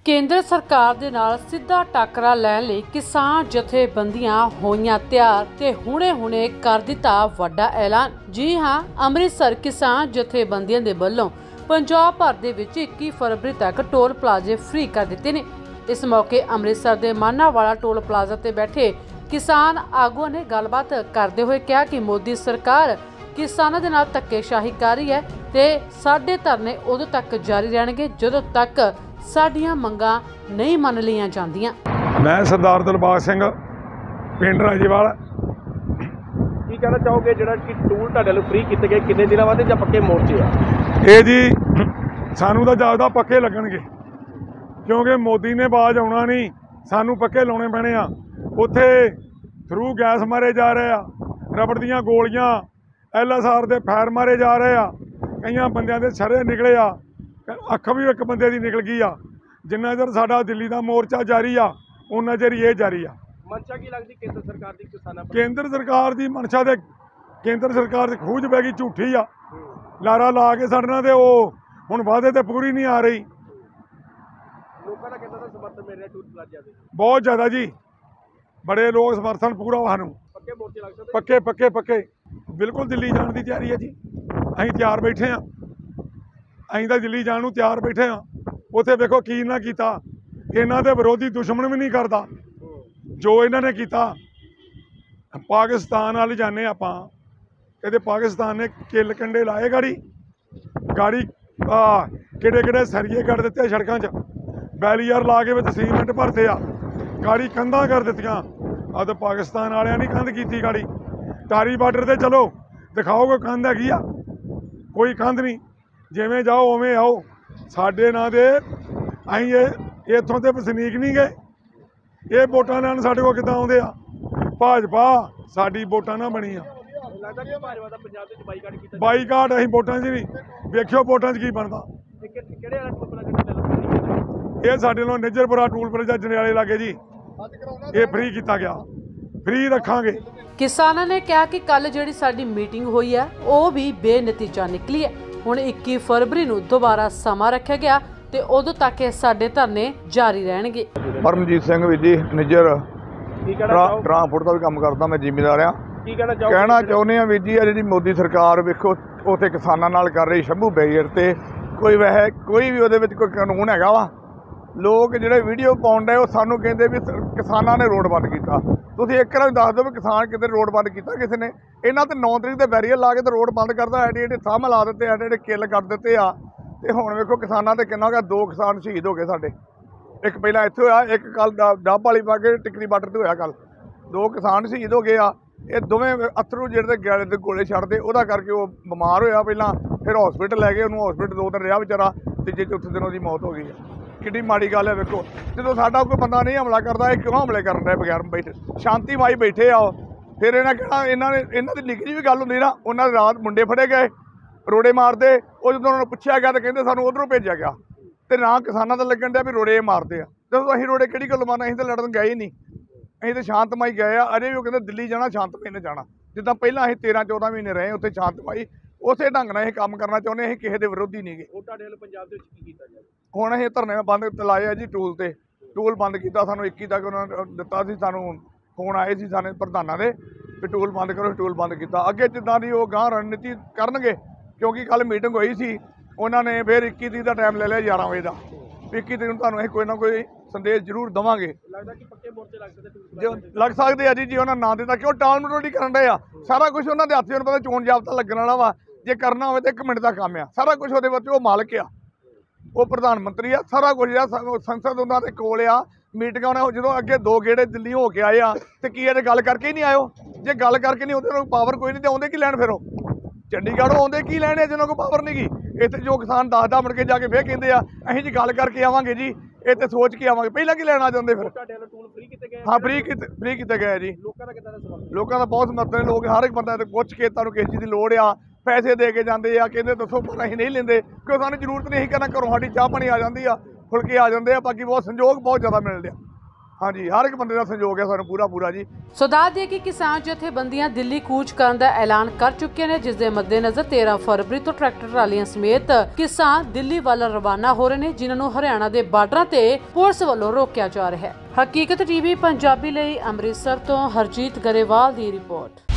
ਕੇਂਦਰ ਸਰਕਾਰ ਦੇ ਨਾਲ ਸਿੱਧਾ ਟਾਕਰਾ ਲੈਣ ਲਈ ਕਿਸਾਨ ਜਥੇਬੰਦੀਆਂ ਹੋਈਆਂ ਤਿਆਰ ਤੇ ਹੁਣੇ ਕਰ ਦਿੱਤਾ ਵੱਡਾ ਐਲਾਨ। ਜੀ ਹਾਂ, ਅੰਮ੍ਰਿਤਸਰ ਕਿਸਾਨ ਜਥੇਬੰਦੀਆਂ ਦੇ ਵੱਲੋਂ ਪੰਜਾਬ ਭਰ ਦੇ ਵਿੱਚ 21 ਫਰਵਰੀ ਤੱਕ ਟੋਲ ਪਲਾਜ਼ੇ ਫ੍ਰੀ ਕਰ ਦਿੱਤੇ ਨੇ। ਇਸ ਮੌਕੇ ਅੰਮ੍ਰਿਤਸਰ ਦੇ ਮਾਨਾਵਾਲਾ ਟੋਲ ਪਲਾਜ਼ਾ ਤੇ ਬੈਠੇ ਕਿਸਾਨ ਆਗੂਆਂ ਨੇ ਗੱਲਬਾਤ ਕਰਦੇ ਹੋਏ ਕਿਹਾ ਕਿ ਮੋਦੀ ਸਰਕਾਰ ਕਿਸਾਨਾਂ ਦੇ ਨਾਲ ਧੱਕੇਸ਼ਾਹੀ ਕਰ ਰਹੀ ਹੈ ਤੇ ਸਾਡੇ ਧਰਨੇ ਉਦੋਂ ਤੱਕ ਜਾਰੀ ਰਹਿਣਗੇ ਜਦੋਂ ਤੱਕ ਸਾਡੀਆਂ ਮੰਗਾਂ नहीं मन लिया जांदियां। मैं सरदार दिलबाग सिंह पिंड राजेवाल। की कहना चाहोगे जिहड़ा कि टूल तुहाडे लई फ्री कीते गए किन्ने दिनां बाद जां पक्के मोर्चे आ? ये जी सानू तां जापदा पक्के लगणगे क्योंकि मोदी ने बाज आउणा नहीं, सानू पक्के लाउणे पैणे आ। उत्थे थरू गैस मारे जा रहे आ, रबड़ दीयां गोलियां LSR दे फायर मारे जा रहे आ, कईयां बंदियां दे छरे निकले आ, अख भी एक बंदे दी निकल गई आ। जिन्ना चर साडा दिल्ली का मोर्चा जारी आ उन्ना चर ये जारी आ। मंशा की लगदी केंद्र सरकार दी किसानां पर? केंद्र सरकार दी मंशा दे केंद्र सरकार दी खूज पै गई, झूठी आ। लारा ला के सड़ना ते ओह हुण वादे ते पूरी नहीं आ रही। लोकां दा कितना समर्थन मिल रहा टूल प्लाजा दे? बहुत ज़्यादा जी, बड़े लोग समर्थन पूरा सानू पक्के मोर्चे लग सकदे? पक्के पक्के पक्के बिल्कुल दिल्ली जाने की तैयारी है जी। असीं तैयार बैठे हाँ, असीं तां दिल्ली जाण नूं तैयार बैठे हाँ। उत्थे देखो की ना कीता, इन्हां दे विरोधी दुश्मन भी नहीं करता जो इन्हां ने कीता। पाकिस्तान वाल जाने आपां, कहते पाकिस्तान ने किल कंडे लाए गाड़ी किहड़े किहड़े सरिये कर दिते सड़कों च, बैरीयर ला के विच सीमेंट भरते आ, गाड़ी कंधां कर दित्तियां। अद पाकिस्तान वालियां नहीं कंध कीती गाड़ी। टारी बार्डर ते चलो दिखाओ कोई कंध हैगी आ? कोई कंध नहीं, जिवें जाओ उवें आओ। साडे नां दे असीं इत्थों ते वसनीक नहीं गए, ये वोटां लैण साडे कोल किद्दां आउंदे आ? भाजपा साडी वोटां ना बनी आ। लगदा कि भाजपा दा पंजाब विच बाईकाट कीता? बाईकाट असीं वोटां 'च नहीं, वेखिओ वोटां 'च की बनदा। किहड़े वाला टूल प्लाजा? ये साडे नाल निजरपुरा टूल प्लाजा जंडियाले लागे जी, ये फ्री किया गया, फ्री रखांगे। किसानां ने कहा कि कल जिहड़ी साडी मीटिंग हुई है वो भी बेनतीजा निकली है। हुण 21 फरवरी नूं दोबारा समा रखा गया ते उदों तक साडे धरने जारी रहणगे। परमजीत सिंह वीर जी निजर ट्रांसपोर्ट का भी काम करदा, मैं जिमीदार हाँ। कहना चाहुंदे आ वीर जी आ जिहड़ी मोदी सरकार वेखो उत्थे किसानां नाल कर रही शंभू बैरियर ते कोई वैसे कोई भी उहदे विच कोई कानून हैगा वा? लोग जिहड़े वीडियो पाउण डए ओह सानूं कहंदे भी किसानां ने रोड बंद कीता। तुसीं एक बार दस दो भी किसान किते रोड बंद किया किसी ने? इन्हां ते 9 तरीक ते बैरीयर ला के तो रोड बंद करदा, एडे एडे थंम ला दित्ते, एडे एडे किल कर दित्ते आ। ते हुण वेखो किसानां ते किन्ना हो गया, 2 किसान शहीद हो गए साडे। एक पहला इत्थे होया, एक कल डब वाली पागे टिकरी बार्डर ते होया कल, 2 किसान शहीद हो गए आ। ये दोवें अथरू जेहड़े गैले दे गोले छड्डदे ओहदा करके वो बीमार होया पहलां, फिर हॉस्पिटल लै गए, उहनूं हॉस्पिटल 2 दिन रहा बेचारा, तीजे चौथे दिन उसदी मौत हो गई है। किड्डी माड़ी गल है। वेखो जो साडा कोई बंदा नहीं हमला करता, है क्यों हमले करन दे बगैर बैठे शांति माई बैठे आओ? फिर इन्हें कहना इन्हों की निक्की जी भी गल होंदी ना, उन्होंने रात मुंडे फड़े गए रोड़े मारते, वो जो उन्होंने पूछा गया तो कहते सानू उधरों भेजा गया, तो ना किसानों का लगन दिया भी रोड़े मारते हैं। तो असीं रोड़े किहड़ी गल मारना, असीं तो लड़न गए ही नहीं, असीं तो शांतमई गए आ। अजे भी वो कहते दिल्ली जाना शांतमई ने जाना, जिद्दां पहलां असीं 13-14 महीने रहे उत्थे शांतमई, उसे ढंग नाल असीं काम करना चाहुंदे, असीं किसी दे विरोधी नहीं गए। पंजाब दे विच की कीता जाए? हुण असीं धरने बंद लाए आ जी, टूल बंद किया। सानूं 21 तक उन्होंने दिता सी, सानूं फोन आए सी सारे प्रधानां दे भी टूल बंद करो, टूल बंद किया। अगे जिद्दां दी वो गांह रणनीति करनगे, क्योंकि कल मीटिंग हुई सी, उन्होंने फिर 21 तरीक का टाइम ले लिया 11 बजे का, 21 तरीक तुहानूं असीं कोई ना कोई संदेश जरूर देवांगे। लगदा कि पक्के मोर्चे लग सकदे? जो लग सकते हैं जी, उन्होंने ना दिता क्यों टाल मटोली करन डे आ? सारा कुछ उन्होंने हत्थ पता चोण जाबता लगन वाला वा, जे करना हो तो 1 मिनट का काम आ, सारा कुछ वो वो मालक आ, वो प्रधानमंत्री आ, सारा कुछ आ, संसद उन्होंने कोल आ। मीटिंग उन्हें जो अगे 2 गेड़े दिल्ली हो के आए आ, तो की अजे गल करके ही नहीं आयो? जे गल करके नहीं आते पावर कोई नहीं, तो आउंदे की लैण? फिर चंडीगढ़ आउंदे की लैण जिन्होंने कोई पावर नहीं गी? इत्थे जो किसान 10 मुड़ के जाके फिर कहते हैं असीं जी गल करके आवांगे जी, ये तो सोच के आवांगे, पहला की लैण आ जांदे फिर? हाँ फ्री किते गए जी। लोगों का बहुत समर्थन है, लोग हर एक बंदा पुछ के तुहानूं किस चीज़ की लोड़ आ, पैसे दे के जाते हैं, कहते दसो, पर असीं नहीं लेंदे क्यों सानूं जरूरत नहीं करना, घरों साडी चाह पानी आ जाती आ, फुलके आ जाते हैं, बाकी बहुत संयोग बहुत ज़्यादा मिलते हैं। ਹਾਂਜੀ, ਹਰ ਇੱਕ ਬੰਦੇ ਦਾ ਸਹਿਯੋਗ ਹੈ ਸਾਨੂੰ ਪੂਰਾ ਜੀ। ਸੋ ਦੱਸ ਦਈਏ ਕਿ ਕਿਸਾਨ ਜਥੇਬੰਦੀਆਂ ਦਿੱਲੀ ਕੂਚ ਕਰਨ ਦਾ ਐਲਾਨ ਕਰ ਚੁੱਕੇ ਨੇ, ਜਿਸ ਦੇ ਮੱਦੇਨਜ਼ਰ 13 ਫਰਵਰੀ ਤੋਂ ਟਰੈਕਟਰ ਟਰਾਲੀਆਂ ਸਮੇਤ ਕਿਸਾਨ ਦਿੱਲੀ ਵੱਲ ਰਵਾਨਾ ਹੋ ਰਹੇ ਨੇ, ਜਿਨ੍ਹਾਂ ਨੂੰ ਹਰਿਆਣਾ ਦੇ ਬਾਰਡਰਾਂ ਤੇ ਪੁਲਿਸ ਵੱਲੋਂ ਰੋਕਿਆ ਜਾ ਰਿਹਾ ਹੈ। ਹਕੀਕਤ ਟੀਵੀ ਪੰਜਾਬੀ ਲਈ ਅੰਮ੍ਰਿਤਸਰ ਤੋਂ ਹਰਜੀਤ ਗਰੇਵਾਲ ਦੀ ਰਿਪੋਰਟ।